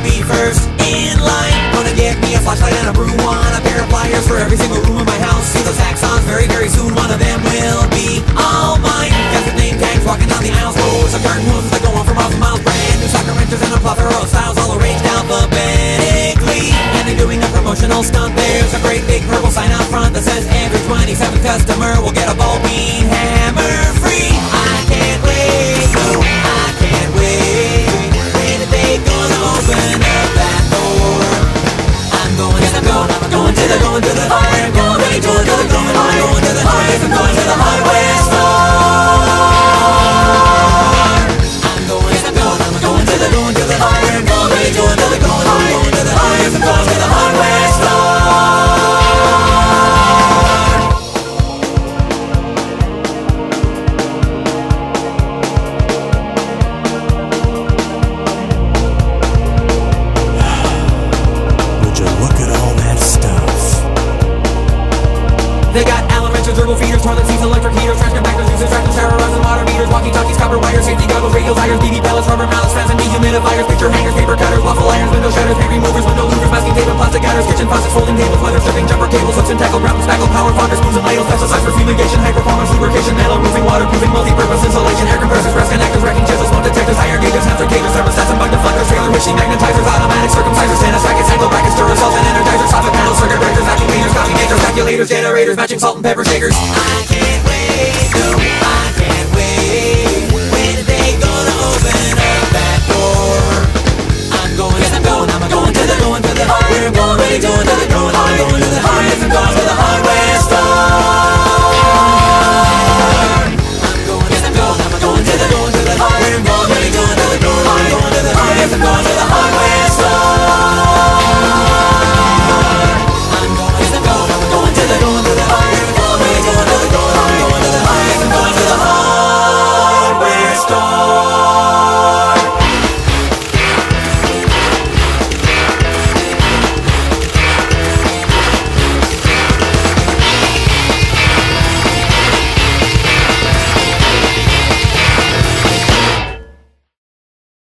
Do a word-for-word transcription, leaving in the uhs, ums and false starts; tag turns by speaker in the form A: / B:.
A: be first in line. Gonna get me a flashlight and a broom, want a pair of pliers for every single room in my house. See those axons very, very soon, one of them will be all mine. Got the name tags walking down the aisles, rows of garden hoses that go on for miles and miles. Brand new socket wrenches and a plethora of styles, all arranged alphabetically. And they're doing a promotional stunt. There's a great big purple sign out front that says every twenty-seventh customer will get a ball bean hammer free. I can't wait, no, I can't wait. When are they gonna open up that door? I'm going, yes, I'm going, I'm going to the, going to the hardware. I'm going, going to the, going, going, going to the hardware. I'm going to the hardware store. I'm going, yes, I'm going, I'm going to the, going to the hardware. I'm going, going to the, going, going to the hardware. I'm going to the hardware store. They got Allen wrenches, turbo feeders, toilet seats, electric heaters, trash compactors, juices, tractors, shower rods, and water meters, walkie-talkies, copper wires, safety goggles, radios, irons, B B pellets, rubber mallets,